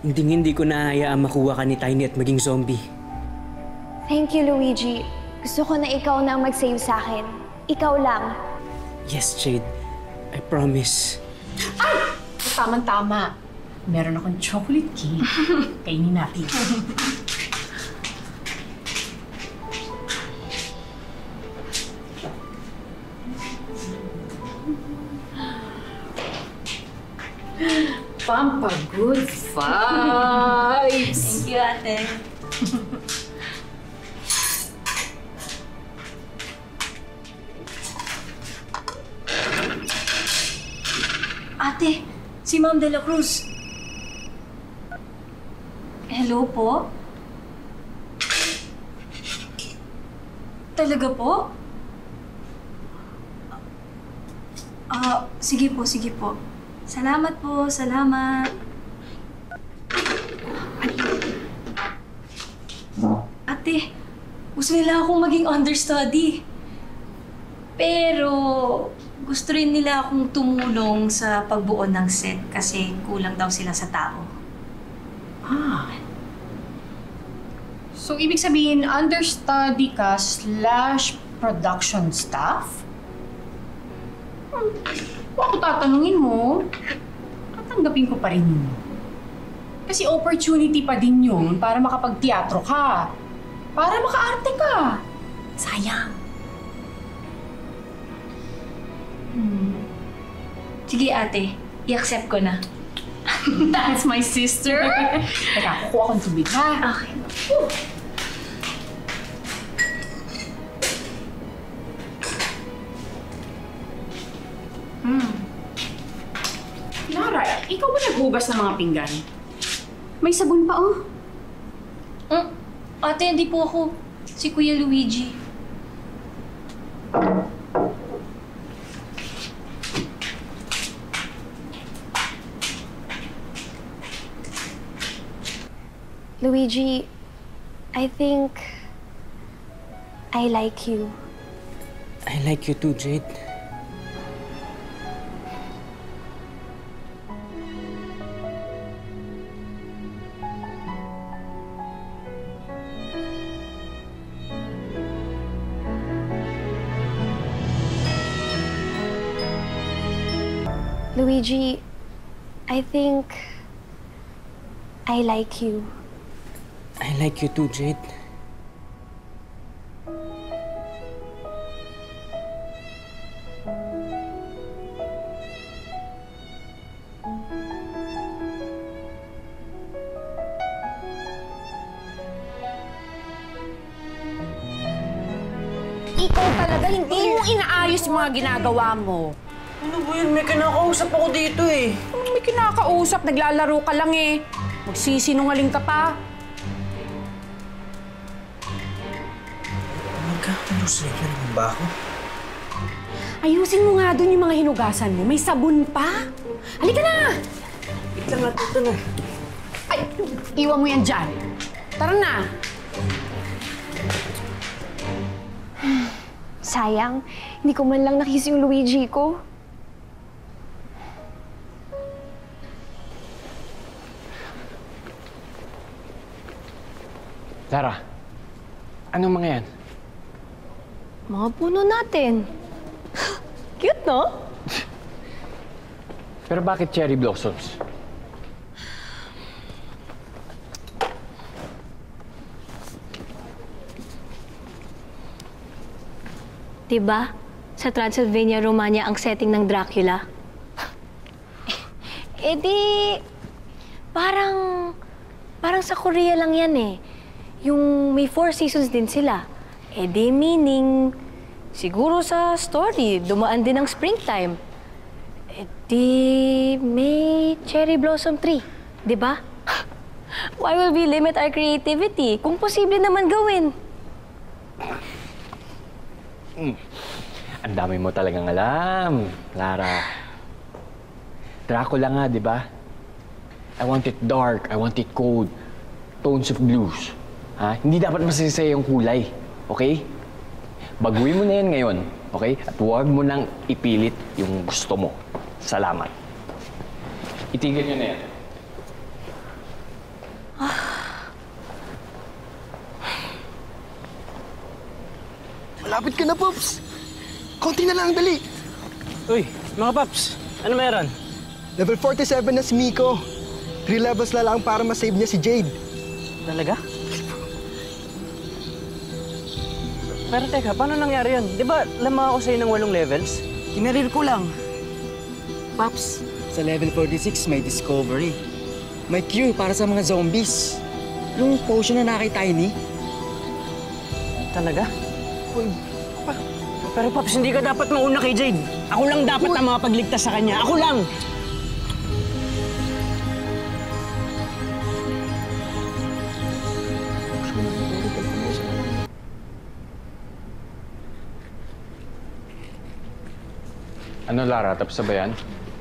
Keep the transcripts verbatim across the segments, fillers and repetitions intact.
Hindi-hindi ko nahayaang makuha ka ni Tiny at maging zombie. Thank you, Luigi. Gusto ko na ikaw na ang mag-save sa akin. Ikaw lang. Yes, Jade. I promise. Ay! Tama-tama. Meron akong chocolate cake. Kainin natin. Pampagood vibes! Thank you, ate. Ate, si Ma'am De La Cruz. Hello po? Talaga po? Ah, sige po, sige po. Salamat po, salamat. Ate, gusto nila akong maging understudy. Pero gusto rin nila akong tumulong sa pagbuo ng set kasi kulang daw sila sa tao. Ah. So, ibig sabihin, understudy ka slash production staff? Hmm. Kung ako tatanungin mo, tatanggapin ko pa rin yun. Kasi opportunity pa din yun para makapag-teatro ka. Para maka-arte ka. Sayang. Hmm. Sige ate, i-accept ko na. That's my sister. Teka, kukuha akong tubig, ha? Okay. Hmm. Lara, ikaw ba naghugas ng mga pinggan? May sabon pa, oh. Mm, ate, hindi po ako. Si Kuya Luigi. Luigi, I think I like you. I like you too, Jade. Luigi, I think I like you. I like you too, Jade. Ikaw talaga, hindi mo inaayos yung mga ginagawa mo. Ano ba yun? May kinakausap ako dito eh. Ano may kinakausap? Naglalaro ka lang eh. Magsisinungaling ka pa. Magkakalusay ka naman ba ako? Ayusin mo nga dun yung mga hinugasan mo. May sabon pa. Halika na! Wait lang natin ito na. Ay, iwan mo yan dyan. Tara na. Sayang, hindi ko man lang nakis yung Luigi ko. Lara, anong mga yan? Mga puno natin. Cute, no? Pero bakit cherry blossoms? Diba? Sa Transylvania, Romania ang setting ng Dracula. Eh di, parang, parang sa Korea lang yan eh. Yung may four seasons din sila. Eh di meaning, siguro sa story, dumaan din ang springtime. Eh di, may cherry blossom tree. Diba? Why will we limit our creativity kung posible naman gawin? Mm. Ang dami mo talagang alam, Lara. Dracula nga, di ba? I want it dark, I want it cold. Tones of blues. Ha? Hindi dapat masisaya yung kulay, okay? Baguhin mo na yan ngayon, okay? At huwag mo nang ipilit yung gusto mo. Salamat. Itigil nyo na yan. Malapit ka na, Pops. Konti na lang, dali. Uy, mga paps, ano meron? Level forty-seven na si Miko. Three levels na lang para masave niya si Jade. Talaga? Pero teka, paano nangyari yun? Di ba lamang ako sa'yo ng walong levels? Kinarir ko lang. Paps, sa level forty-six may discovery. May cure para sa mga zombies. Yung potion na nakita ni. Talaga? Uy, pa. Pero Paps, hindi ka dapat mauna kay Jade. Ako lang dapat ang makapagligtas sa kanya. Ako lang! Ano, Lara? Tapos na ba yan?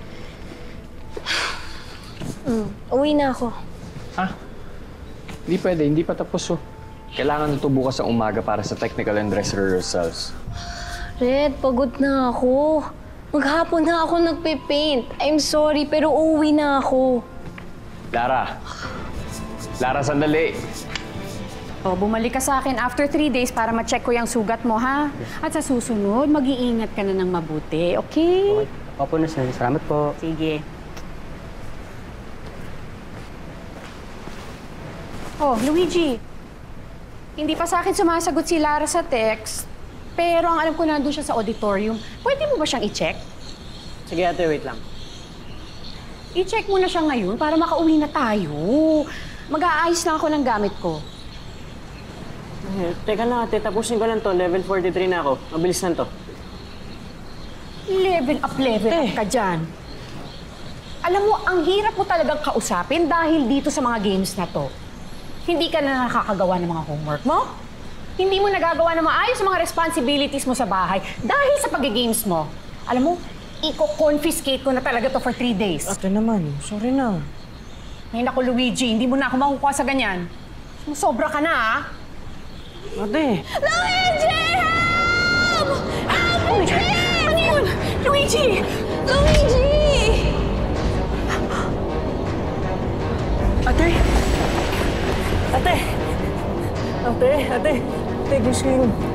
Mm, uwi na ako. Ha? Hindi pwede. Hindi pa tapos, oh. Kailangan ito bukas ang umaga para sa technical and dress rehearsals. Red, pagod na ako. Maghapon na ako nagpe-paint. I'm sorry, pero uuwi na ako. Lara! Lara, sandali! O, bumalik ka sa akin after three days para ma-check ko yung sugat mo, ha? At sa susunod, mag-iingat ka na ng mabuti, okay? Opo na, sir. Salamat po. Sige. Oh, Luigi. Hindi pa sa akin sumasagot si Lara sa text, pero ang alam ko nandun siya sa auditorium. Pwede mo ba siyang i-check? Sige ate, wait lang. I-check mo na siya ngayon para makauwi na tayo. Mag-aayos lang ako ng gamit ko. Eh, teka lang ate, tapusin ko lang to. Level forty-three na ako. Mabilis lang to. Level up, level up ka dyan. Alam mo, ang hirap mo talagang kausapin dahil dito sa mga games na to. Hindi ka na nakakagawa ng mga homework mo. Hindi mo nagagawa ng maayos ang mga responsibilities mo sa bahay dahil sa pag-games mo. Alam mo, i-confiscate ko na talaga to for three days. Ate naman, sorry na. Ngayon ako, Luigi, hindi mo na ako makukuha sa ganyan. Sobra ka na, ah. Ate! Luigi! Help! Help! Luigi! Ano yun? Luigi! Luigi! Ate! Ate! Ate! Ate! Ate, gusto yun.